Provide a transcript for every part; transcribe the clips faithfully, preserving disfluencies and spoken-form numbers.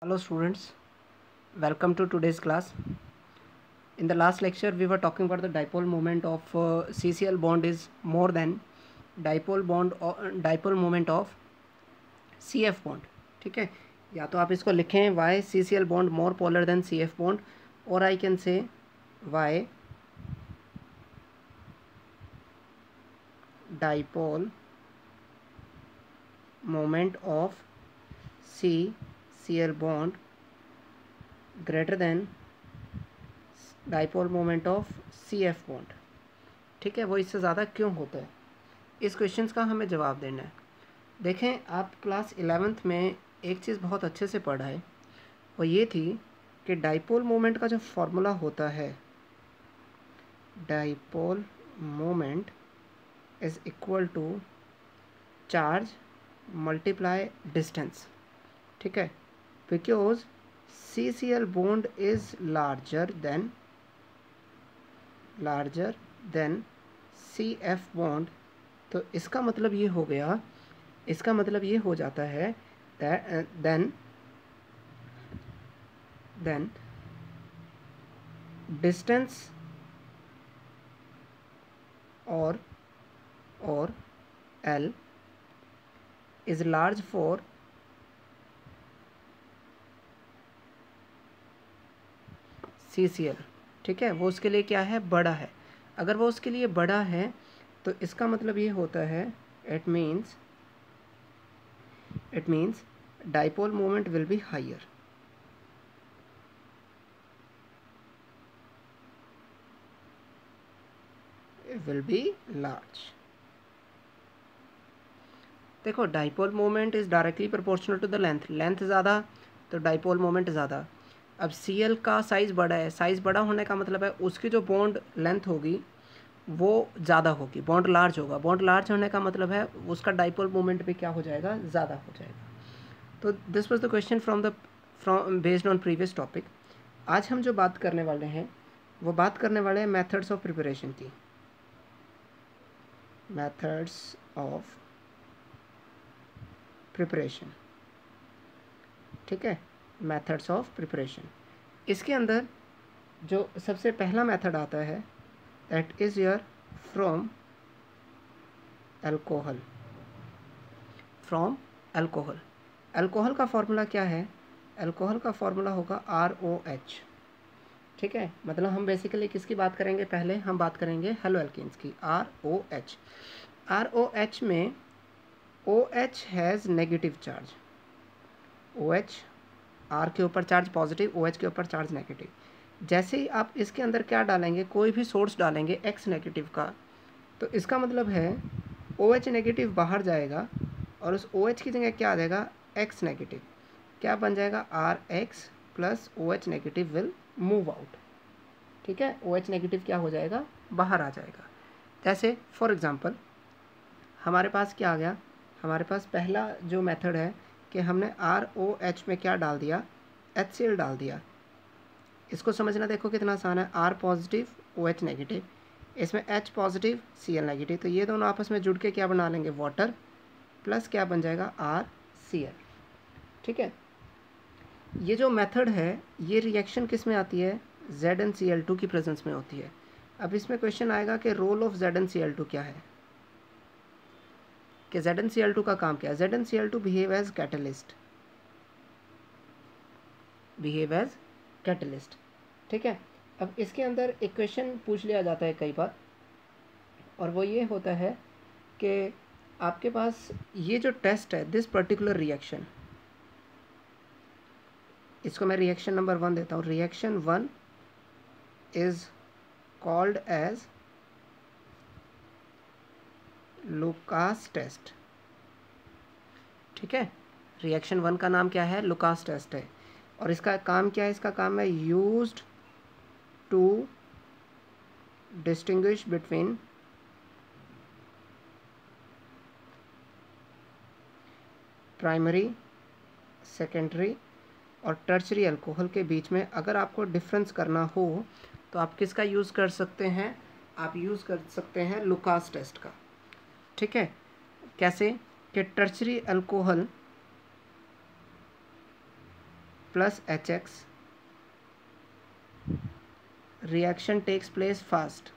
Hello students, welcome to today's class. In the last lecture we were talking about the dipole moment of uh, C C L bond is more than dipole bond or dipole moment of C F bond. ठीक है, या तो आप इसको लिखें why C C L bond more polar than C F bond, or I can say why dipole moment of C C L bond greater than dipole moment of C F bond. ठीक है, वो इससे ज़्यादा क्यों होता है, इस questions का हमें जवाब देना है. देखें, आप क्लास इलेवेंथ में एक चीज़ बहुत अच्छे से पढ़ा है, वो ये थी कि डाइपोल मोमेंट का जो फॉर्मूला होता है, dipole moment is equal to charge multiply distance. ठीक है, because C C L bond is larger than larger than C F bond. तो इसका मतलब ये हो गया, इसका मतलब ये हो जाता है देन देन डिस्टेंस और और L is large for C C L. ठीक है, वो उसके लिए क्या है, बड़ा है. अगर वो उसके लिए बड़ा है तो इसका मतलब ये होता है, it means it means dipole moment will be higher. Will be large. देखो, dipole moment is directly proportional to the length. Length ज़्यादा तो डाइपोल मोमेंट ज़्यादा. अब सी एल का साइज़ बड़ा है, साइज़ बड़ा होने का मतलब है उसकी जो बॉन्ड लेंथ होगी वो ज़्यादा होगी, बॉन्ड लार्ज होगा. बॉन्ड लार्ज होने का मतलब है उसका डाइपोल मोमेंट भी क्या हो जाएगा, ज़्यादा हो जाएगा. तो this was the question from the from based on previous topic. आज हम जो बात करने वाले हैं वो बात करने वाले हैं मेथड्स ऑफ प्रिपरेशन की. Methods of preparation. ठीक है, मेथड्स ऑफ प्रिपरेशन. इसके अंदर जो सबसे पहला मेथड आता है that is your from alcohol. From alcohol. Alcohol का फॉर्मूला क्या है, अल्कोहल का फॉर्मूला होगा आर ओ एच. ठीक है, मतलब हम बेसिकली किसकी बात करेंगे, पहले हम बात करेंगे हेलो एल्कीन्स की. R O H. R O H में O H has negative charge. O H R के ऊपर चार्ज पॉजिटिव, ओ एच के ऊपर चार्ज नेगेटिव. जैसे ही आप इसके अंदर क्या डालेंगे, कोई भी सोर्स डालेंगे एक्स नेगेटिव का, तो इसका मतलब है ओ एच नेगेटिव बाहर जाएगा और उस ओ एच की जगह क्या आ जाएगा, एक्स नेगेटिव. क्या बन जाएगा, R X plus O H negative will move out. ठीक है, ओ एच नेगेटिव क्या हो जाएगा, बाहर आ जाएगा. जैसे फॉर एग्ज़ाम्पल हमारे पास क्या आ गया, हमारे पास पहला जो मेथड है कि हमने आर ओ एच में क्या डाल दिया, एच सी एल डाल दिया. इसको समझना देखो कितना आसान है. R positive O H negative, इसमें H positive C L negative, तो ये दोनों आपस में जुड़ के क्या बना लेंगे, वाटर प्लस क्या बन जाएगा, आर सी एल. ठीक है, ये जो मेथड है ये रिएक्शन किस में आती है, Z N C L two की प्रेजेंस में होती है. अब इसमें क्वेश्चन आएगा कि role of Z N C L two क्या है, कि Z N C L two का काम क्या है. Z N C L two behave as catalyst, behave as catalyst. ठीक है, अब इसके अंदर एक क्वेश्चन पूछ लिया जाता है कई बार, और वो ये होता है कि आपके पास ये जो टेस्ट है, दिस पर्टिकुलर रिएक्शन, इसको मैं रिएक्शन नंबर वन देता हूँ. Reaction one is called as Lucas test. ठीक है, रिएक्शन वन का नाम क्या है, लुकास टेस्ट है. और इसका काम क्या है, इसका काम है used to distinguish between primary, secondary और टर्शरी अल्कोहल के बीच में अगर आपको डिफरेंस करना हो तो आप किसका यूज़ कर सकते हैं, आप यूज़ कर सकते हैं लुकास टेस्ट का. ठीक है, कैसे कि tertiary alcohol plus H X, reaction takes place fast,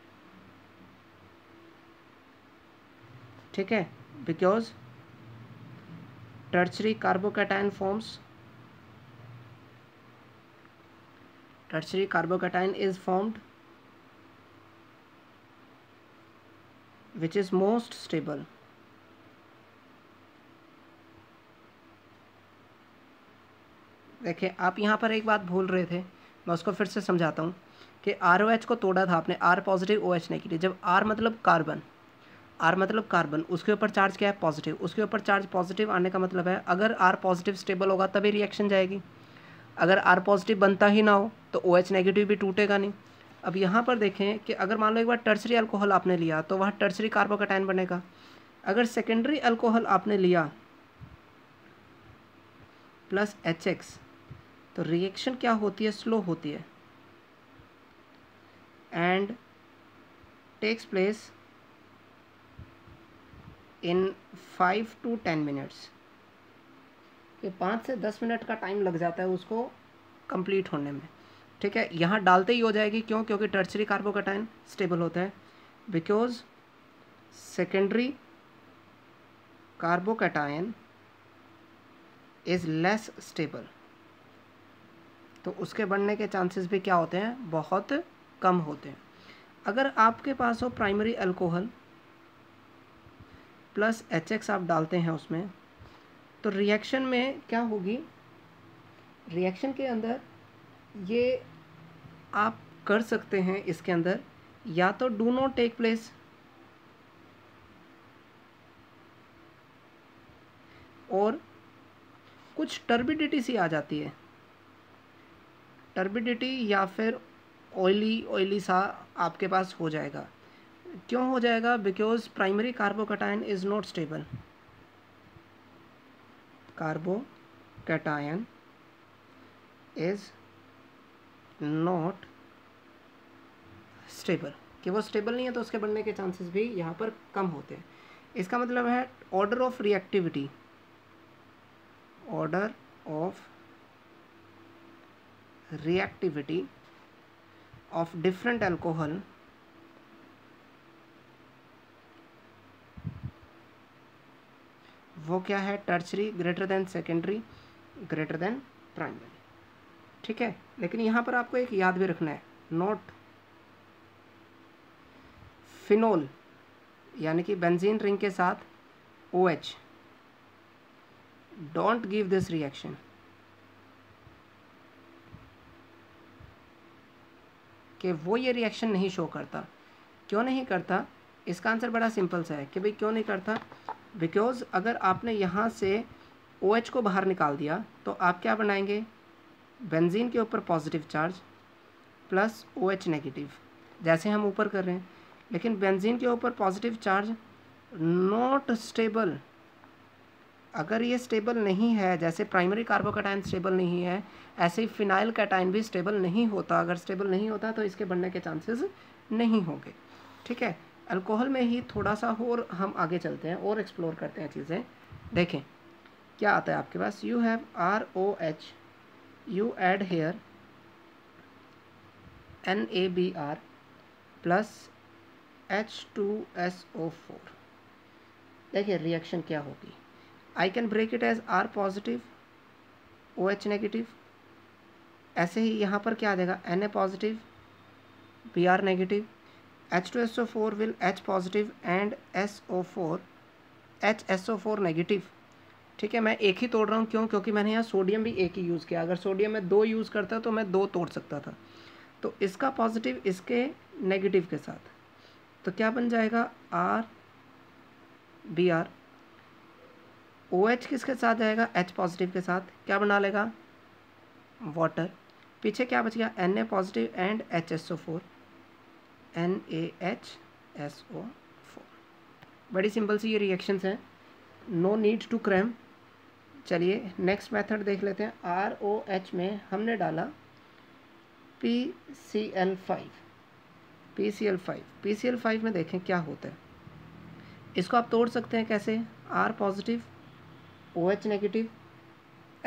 ठीक है, because tertiary carbocation forms, tertiary carbocation is formed which is most stable. देखिए आप यहाँ पर एक बात भूल रहे थे, मैं उसको फिर से समझाता हूँ कि आर ओ एच को तोड़ा था आपने, R positive O H negative. जब आर मतलब कार्बन, आर मतलब कार्बन, उसके ऊपर चार्ज क्या है, पॉजिटिव, उसके ऊपर चार्ज पॉजिटिव आने का मतलब है अगर आर पॉजिटिव स्टेबल होगा तभी रिएक्शन जाएगी, अगर आर पॉजिटिव बनता ही ना हो तो ओ एच नेगेटिव भी टूटेगा नहीं। अब यहाँ पर देखें कि अगर मान लो एक बार टर्सरी अल्कोहल आपने लिया तो वह टर्सरी कार्बोकैटायन बनेगा, अगर सेकेंडरी अल्कोहल आपने लिया प्लस एच एक्स तो रिएक्शन क्या होती है, स्लो होती है and takes place in five to ten minutes, कि पाँच से दस मिनट का टाइम लग जाता है उसको कंप्लीट होने में, ठीक है। यहाँ डालते ही हो जाएगी, क्यों, क्योंकि टर्सरी कार्बोकैटायन स्टेबल होता है, because secondary carbocation is less stable, तो उसके बनने के चांसेस भी क्या होते हैं, बहुत कम होते हैं। अगर आपके पास हो primary alcohol plus H X आप डालते हैं उसमें, तो रिएक्शन में क्या होगी, रिएक्शन के अंदर ये आप कर सकते हैं, इसके अंदर या तो डू नॉट टेक प्लेस और कुछ टर्बिडिटी सी आ जाती है, टर्बिडिटी या फिर ऑयली ऑयली सा आपके पास हो जाएगा। क्यों हो जाएगा, because primary carbocation is not stable, carbocation is not stable, कि वो स्टेबल नहीं है तो उसके बनने के चांसेस भी यहाँ पर कम होते हैं। इसका मतलब है order of reactivity, order of reactivity of different alcohol वो क्या है, tertiary greater than secondary greater than primary, ठीक है। लेकिन यहाँ पर आपको एक याद भी रखना है, नोट फिनोल यानी कि बेंजीन रिंग के साथ OH don't give this reaction, कि वो ये रिएक्शन नहीं शो करता। क्यों नहीं करता, इसका आंसर बड़ा सिंपल सा है कि भाई क्यों नहीं करता, बिकॉज अगर आपने यहाँ से OH को बाहर निकाल दिया तो आप क्या बनाएंगे, बेंजीन के ऊपर positive charge plus OH negative, जैसे हम ऊपर कर रहे हैं, लेकिन बेंजीन के ऊपर पॉजिटिव चार्ज नॉट स्टेबल। अगर ये स्टेबल नहीं है, जैसे प्राइमरी कार्बोकैटायन स्टेबल नहीं है, ऐसे ही फिनाइल कैटायन भी स्टेबल नहीं होता। अगर स्टेबल नहीं होता तो इसके बनने के चांसेस नहीं होंगे, ठीक है। अल्कोहल में ही थोड़ा सा और हम आगे चलते हैं और एक्सप्लोर करते हैं चीज़ें। देखें क्या आता है आपके पास, you have R O H, you add here N A B R plus H two S O four. देखिए रिएक्शन क्या होगी, I can break it as R positive O H negative, ऐसे ही यहाँ पर क्या आ जाएगा, N A positive B R negative, H two S O four will H positive and S O four H S O four negative, ठीक है। मैं एक ही तोड़ रहा हूँ, क्यों, क्योंकि मैंने यहाँ सोडियम भी एक ही यूज़ किया। अगर सोडियम में दो यूज़ करता तो मैं दो तोड़ सकता था, तो इसका पॉजिटिव इसके नेगेटिव के साथ, तो क्या बन जाएगा, R B R, O H किसके साथ जाएगा, एच पॉजिटिव के साथ, क्या बना लेगा, वाटर। पीछे क्या बच गया, N A positive and H S O four, N A H S O four. बड़ी सिंपल सी ये रिएक्शंस हैं, नो नीड टू क्रैम। चलिए नेक्स्ट मेथड देख लेते हैं। आर ओ एच में हमने डाला P C L five, P C L five, P C L five में देखें क्या होता है। इसको आप तोड़ सकते हैं कैसे, R positive O H negative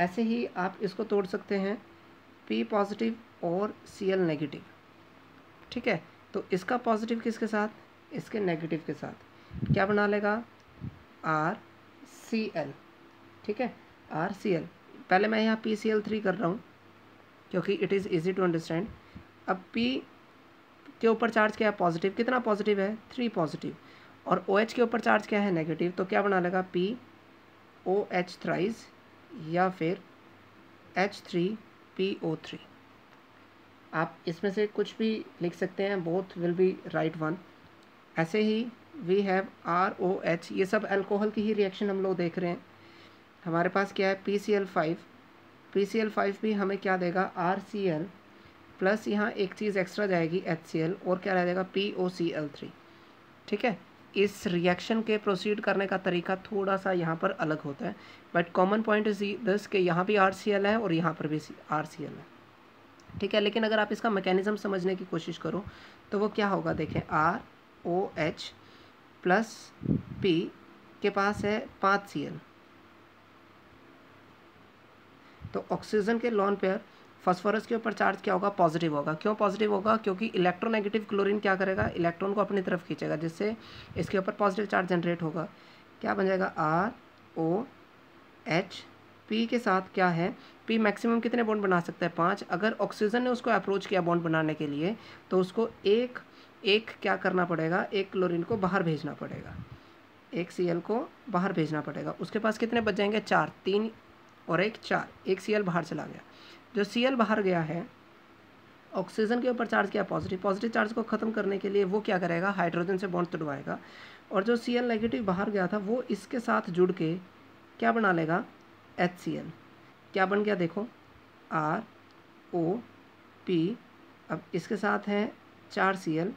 ऐसे ही आप इसको तोड़ सकते हैं P पॉजिटिव और Cl नेगेटिव, ठीक है। तो इसका पॉजिटिव किसके साथ, इसके नेगेटिव के साथ, क्या बना लेगा, आर सी एल, ठीक है, आर सी एल। पहले मैं यहाँ पी सी एल थ्री कर रहा हूँ क्योंकि it is easy to understand. अब P के ऊपर चार्ज क्या है, पॉजिटिव, कितना पॉजिटिव है, थ्री पॉजिटिव, और OH के ऊपर चार्ज क्या है, नेगेटिव, तो क्या बना लेगा, P ओ एच थ्राइज या फिर H three P O three. आप इसमें से कुछ भी लिख सकते हैं, both will be right one. ऐसे ही we have R O H, ये सब अल्कोहल की ही रिएक्शन हम लोग देख रहे हैं। हमारे पास क्या है, P C L five, P C L five भी हमें क्या देगा, आर सी एल प्लस यहाँ एक चीज़ एक्स्ट्रा जाएगी एच सी एल, और क्या रह जाएगा, P O C L three, ठीक है। इस रिएक्शन के प्रोसीड करने का तरीका थोड़ा सा यहाँ पर अलग होता है, but common point is this कि यहाँ भी आर सी एल है और यहाँ पर भी आर सी एल है, ठीक है। लेकिन अगर आप इसका मैकेनिज्म समझने की कोशिश करो तो वो क्या होगा, देखें, R O H plus P के पास है पाँच सी एल, तो ऑक्सीजन के लोन पेयर फास्फोरस के ऊपर चार्ज क्या होगा, पॉजिटिव होगा। क्यों पॉजिटिव होगा, क्योंकि इलेक्ट्रोनेगेटिव क्लोरीन क्या करेगा, इलेक्ट्रॉन को अपनी तरफ खींचेगा, जिससे इसके ऊपर पॉजिटिव चार्ज जनरेट होगा। क्या बन जाएगा, आर ओ एच, पी के साथ क्या है, पी मैक्सिमम कितने बॉन्ड बना सकता है, पाँच। अगर ऑक्सीजन ने उसको अप्रोच किया बॉन्ड बनाने के लिए तो उसको एक एक क्या करना पड़ेगा, एक क्लोरीन को बाहर भेजना पड़ेगा, एक सी एल को बाहर भेजना पड़ेगा। उसके पास कितने बच जाएंगे, चार, तीन और एक चार, एक सी एल बाहर चला गया। जो सी एल बाहर गया है, ऑक्सीजन के ऊपर चार्ज किया पॉजिटिव, पॉजिटिव चार्ज को ख़त्म करने के लिए वो क्या करेगा, हाइड्रोजन से बॉन्ड तोड़वाएगा, और जो सी एल नेगेटिव बाहर गया था वो इसके साथ जुड़ के क्या बना लेगा, एच सी एल। क्या बन गया, देखो, आर ओ पी, अब इसके साथ है चार सी एल।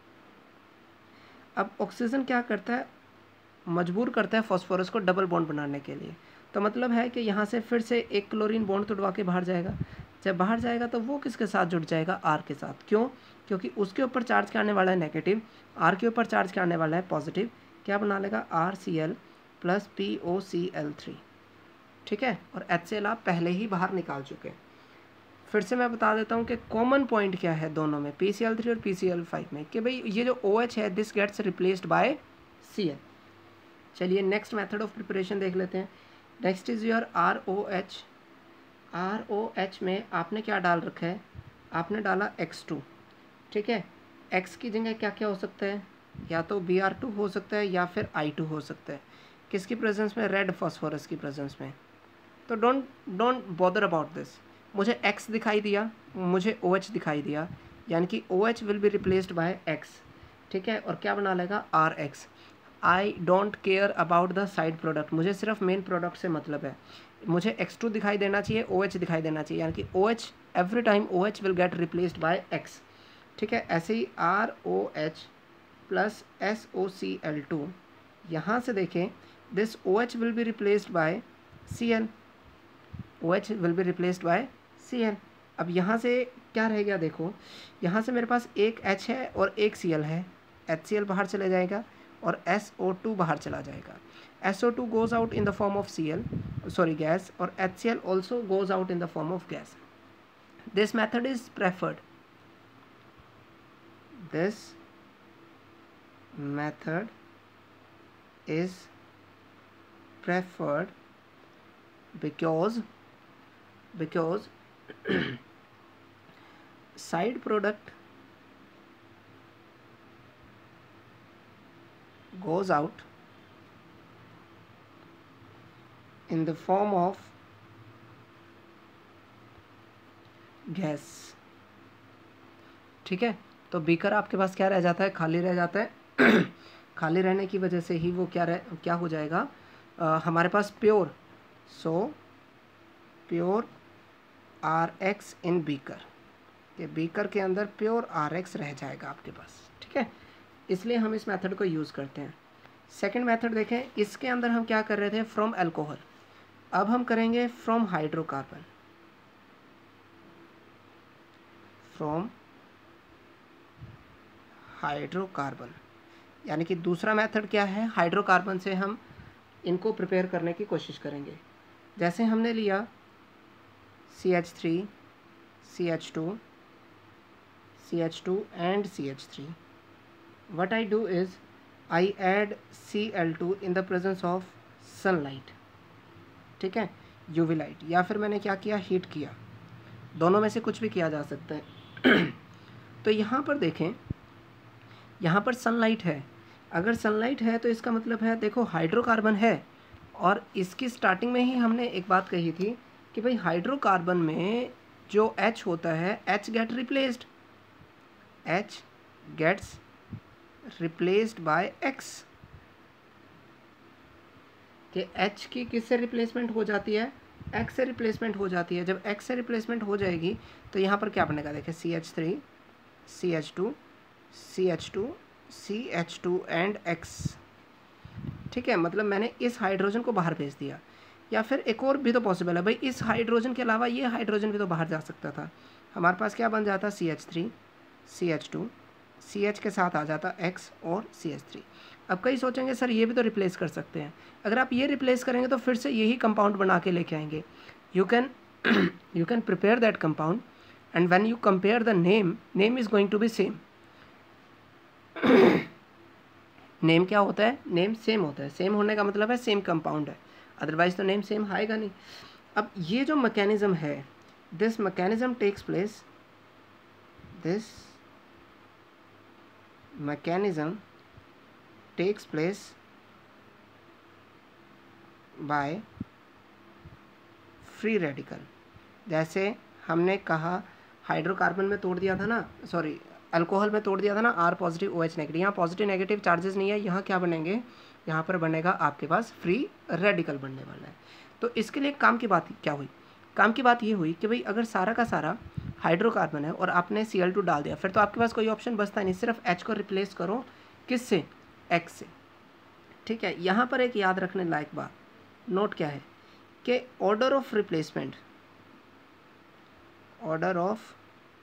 अब ऑक्सीजन क्या करता है, मजबूर करता है फास्फोरस को डबल बॉन्ड बनाने के लिए, तो मतलब है कि यहाँ से फिर से एक क्लोरीन बॉन्ड तोड़वा के बाहर जाएगा। जब बाहर जाएगा तो वो किसके साथ जुड़ जाएगा, आर के साथ। क्यों, क्योंकि उसके ऊपर चार्ज क्या आने वाला है, नेगेटिव, आर के ऊपर चार्ज क्या आने वाला है, पॉजिटिव। क्या बना लेगा, R C L plus P O C L three, ठीक है। और एच सी एल आप पहले ही बाहर निकाल चुके हैं। फिर से मैं बता देता हूँ कि कॉमन पॉइंट क्या है दोनों में, पी सी एल थ्री और पी सी एल फाइव में, कि भाई ये जो OH है this gets replaced by C L. चलिए नेक्स्ट मेथड ऑफ प्रिपरेशन देख लेते हैं। Next is your R O H. R O H में आपने क्या डाल रखा है, आपने डाला एक्स टू, ठीक है। X की जगह क्या क्या हो सकता है, या तो बी आर टू हो सकता है या फिर आई टू हो सकता है, किसकी प्रेजेंस में, रेड फास्फोरस की प्रेजेंस में। तो don't don't bother about this, मुझे X दिखाई दिया, मुझे OH दिखाई दिया, यानी कि OH will be replaced by X, ठीक है। और क्या बना लेगा, R X. I don't care about the side product, मुझे सिर्फ मेन प्रोडक्ट से मतलब है, मुझे एक्स टू दिखाई देना चाहिए, OH दिखाई देना चाहिए, यानी कि OH every time OH will get replaced by X, ठीक है। ऐसे ही R O H plus S O C L two, यहाँ से देखें, this OH will be replaced by C L, OH will be replaced by C L. अब यहाँ से क्या रह गया, देखो, यहाँ से मेरे पास एक H है और एक Cl है, एच सी एल बाहर चले जाएगा और एस ओ टू बाहर चला जाएगा। S O two goes out in the form of Cl, sorry gas, और H C L also goes out in the form of gas. This method is preferred, this method is preferred because because side product goes out in the form of gas, ठीक है। तो beaker आपके पास क्या रह जाता है, खाली रह जाता है। खाली रहने की वजह से ही वो क्या रह क्या हो जाएगा, आ, हमारे पास pure, so pure R X in beaker, ये बीकर के अंदर प्योर आर एक्स रह जाएगा आपके पास, ठीक है। इसलिए हम इस मेथड को यूज़ करते हैं। सेकंड मेथड देखें, इसके अंदर हम क्या कर रहे थे, फ्रॉम अल्कोहल, अब हम करेंगे फ्रॉम हाइड्रोकार्बन, फ्रॉम हाइड्रोकार्बन, यानी कि दूसरा मेथड क्या है, हाइड्रोकार्बन से हम इनको प्रिपेयर करने की कोशिश करेंगे। जैसे हमने लिया C H three, C H two, C H two and C H three. What I do is I add C L two in the presence of sunlight. ठीक है, यू वी लाइट, या फिर मैंने क्या किया, हीट किया, दोनों में से कुछ भी किया जा सकता है. तो यहाँ पर देखें, यहाँ पर सनलाइट है. अगर सनलाइट है तो इसका मतलब है, देखो हाइड्रोकार्बन है, और इसकी स्टार्टिंग में ही हमने एक बात कही थी कि भाई हाइड्रोकार्बन में जो H होता है, H get replaced, H gets replaced by X, कि H की किससे रिप्लेसमेंट हो जाती है, X से रिप्लेसमेंट हो जाती है. जब X से रिप्लेसमेंट हो जाएगी तो यहाँ पर क्या बनेगा, देखिए C H three, C H two, C H two, C H two and X. ठीक है, मतलब मैंने इस हाइड्रोजन को बाहर भेज दिया. या फिर एक और भी तो पॉसिबल है भाई, इस हाइड्रोजन के अलावा ये हाइड्रोजन भी तो बाहर जा सकता था. हमारे पास क्या बन जाता, C H three, C H two, C H के साथ आ जाता X और सी एच थ्री. अब कई सोचेंगे सर ये भी तो रिप्लेस कर सकते हैं. अगर आप ये रिप्लेस करेंगे तो फिर से यही कंपाउंड बना के लेके आएंगे. You can you can prepare that compound and when you compare the name, name is going to be same. Name क्या होता है, नेम सेम होता है. सेम होने का मतलब है सेम कंपाउंड है, अदरवाइज तो नेम सेम आएगा नहीं. अब ये जो मैकेनिज्म है, this mechanism takes place, this mechanism takes place by free radical. जैसे हमने कहा हाइड्रोकार्बन में तोड़ दिया था ना, सॉरी अल्कोहल में तोड़ दिया था ना, R positive O H negative. यहाँ पॉजिटिव नेगेटिव चार्जेस नहीं है, यहाँ क्या बनेंगे, यहाँ पर बनेगा आपके पास फ्री रेडिकल बनने वाला है. तो इसके लिए काम की बात क्या हुई, काम की बात ये हुई कि भाई अगर सारा का सारा हाइड्रोकार्बन है और आपने सी एल टू डाल दिया, फिर तो आपके पास कोई ऑप्शन बचता नहीं, सिर्फ H को रिप्लेस करो किससे, X से. ठीक है, यहाँ पर एक याद रखने लायक बात, नोट क्या है कि order of replacement, order of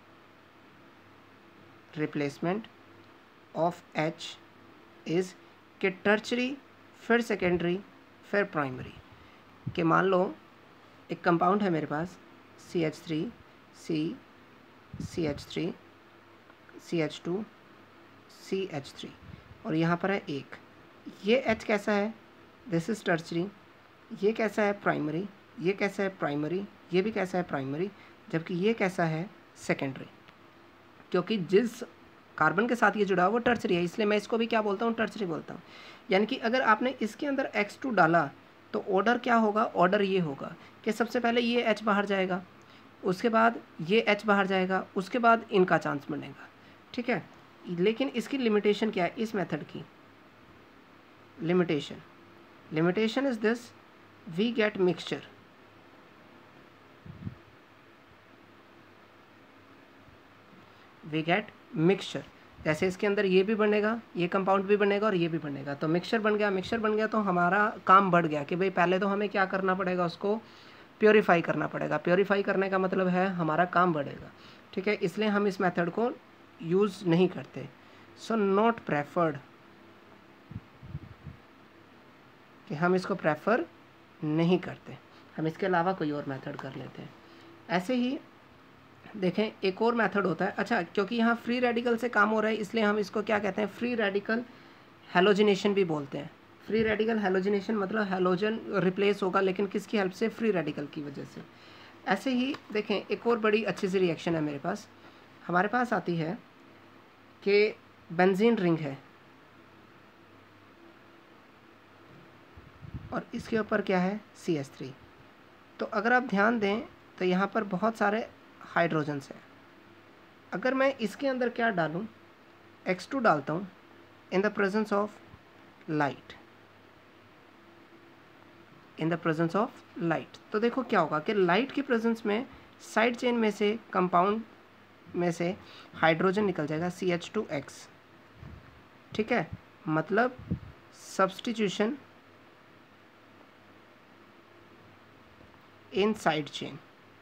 replacement of H is कि टर्चरी, फिर सेकेंडरी, फिर प्राइमरी. कि मान लो एक कंपाउंड है मेरे पास C H three, C, C H three, C H two, C H three, और यहाँ पर है एक. ये H कैसा है, दिस इज़ टर्चरी. ये कैसा है, प्राइमरी. ये कैसा है, प्राइमरी. ये भी कैसा है, प्राइमरी. जबकि ये कैसा है, सेकेंडरी. क्योंकि जिस कार्बन के साथ ये जुड़ा हुआ वो टर्चरी है, इसलिए मैं इसको भी क्या बोलता हूँ, टर्चरी बोलता हूँ. यानी कि अगर आपने इसके अंदर एक्स टू डाला तो ऑर्डर क्या होगा, ऑर्डर ये होगा कि सबसे पहले ये H बाहर जाएगा, उसके बाद ये H बाहर जाएगा, उसके बाद इनका चांस बनेगा. ठीक है, लेकिन इसकी लिमिटेशन क्या है, इस मेथड की limitation, limitation is this, we get mixture. We get mixture. जैसे इसके अंदर ये भी बनेगा, ये कंपाउंड भी बनेगा और ये भी बनेगा, तो मिक्सचर बन गया. मिक्सचर बन गया तो हमारा काम बढ़ गया कि भाई पहले तो हमें क्या करना पड़ेगा, उसको प्योरीफाई करना पड़ेगा. प्योरीफाई करने का मतलब है हमारा काम बढ़ेगा. ठीक है, इसलिए हम इस मेथड को यूज़ नहीं करते. सो नॉट प्रेफर्ड, कि हम इसको प्रेफर नहीं करते, हम इसके अलावा कोई और मेथड कर लेते हैं. ऐसे ही देखें एक और मेथड होता है. अच्छा, क्योंकि यहाँ फ्री रेडिकल से काम हो रहा है इसलिए हम इसको क्या कहते हैं, फ्री रेडिकल हेलोजिनेशन भी बोलते हैं. फ्री रेडिकल हेलोजिनेशन मतलब हेलोजन रिप्लेस होगा, लेकिन किसकी हेल्प से, फ्री रेडिकल की वजह से. ऐसे ही देखें एक और बड़ी अच्छी सी रिएक्शन है मेरे पास, हमारे पास आती है कि बेंजीन रिंग है और इसके ऊपर क्या है, सी एच थ्री. तो अगर आप ध्यान दें तो यहाँ पर बहुत सारे हाइड्रोजन्स हैं. अगर मैं इसके अंदर क्या डालूँ, एक्स टू डालता हूँ in the presence of light, in the presence of light, तो देखो क्या होगा कि लाइट की प्रेजेंस में साइड चेन में से, कंपाउंड में से हाइड्रोजन निकल जाएगा, सी एच टू एक्स. ठीक है, मतलब substitution in side chain,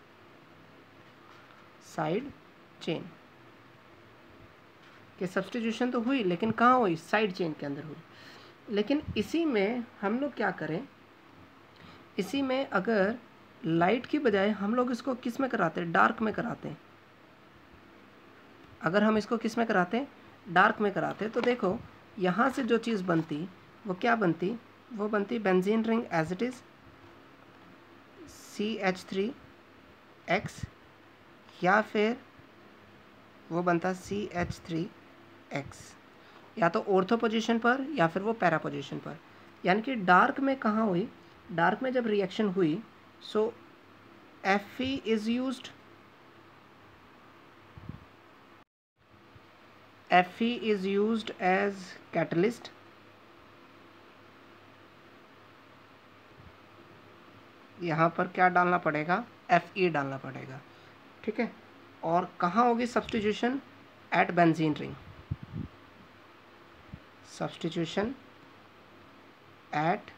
side chain कि सब्स्टिट्यूशन तो हुई लेकिन कहाँ हुई, साइड चेन के अंदर हुई. लेकिन इसी में हम लोग क्या करें, इसी में अगर लाइट की बजाय हम लोग इसको किस में कराते हैं, डार्क में कराते हैं। अगर हम इसको किस में कराते हैं, डार्क में कराते हैं, तो देखो यहाँ से जो चीज़ बनती वो क्या बनती, वो बनती benzene ring as it is C H three X, या फिर वो बनता सी एच थ्री एक्स, या तो ऑर्थो पोजीशन पर या फिर वो पैरा पोजीशन पर। यानी कि डार्क में कहाँ हुई, डार्क में जब रिएक्शन हुई, so F E is used, F E is used as catalyst, यहाँ पर क्या डालना पड़ेगा, एफ ई डालना पड़ेगा, ठीक है। और कहाँ होगी substitution, at benzene ring, substitution at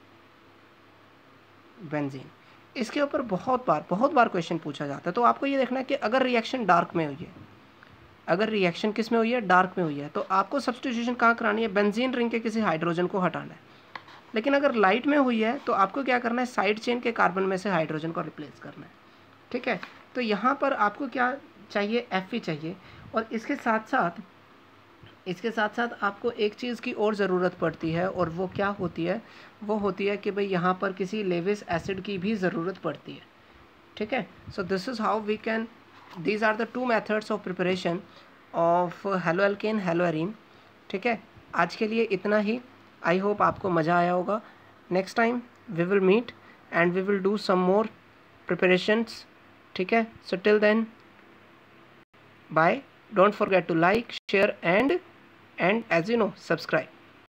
benzene. इसके ऊपर बहुत बार बहुत बार क्वेश्चन पूछा जाता है। तो आपको ये देखना है कि अगर रिएक्शन डार्क में हुई है, अगर रिएक्शन किस में हुई है, डार्क में हुई है, तो आपको सब्स्टिट्यूशन कहाँ करानी है, बेंजीन रिंग के किसी हाइड्रोजन को हटाना है। लेकिन अगर लाइट में हुई है तो आपको क्या करना है, साइड चेन के कार्बन में से हाइड्रोजन को रिप्लेस करना है, ठीक है। तो यहाँ पर आपको क्या चाहिए, एफ ई चाहिए। और इसके साथ साथ इसके साथ साथ आपको एक चीज़ की और ज़रूरत पड़ती है, और वो क्या होती है, वो होती है कि भाई यहाँ पर किसी लेविस एसिड की भी ज़रूरत पड़ती है, ठीक है। So this is how we can, these are the two methods of preparation of halo alkane halo arene, ठीक है। आज के लिए इतना ही। आई होप आपको मज़ा आया होगा। Next time we will meet and we will do some more preparations, ठीक है। So till then, bye. Don't forget to like, share and and as you know, subscribe.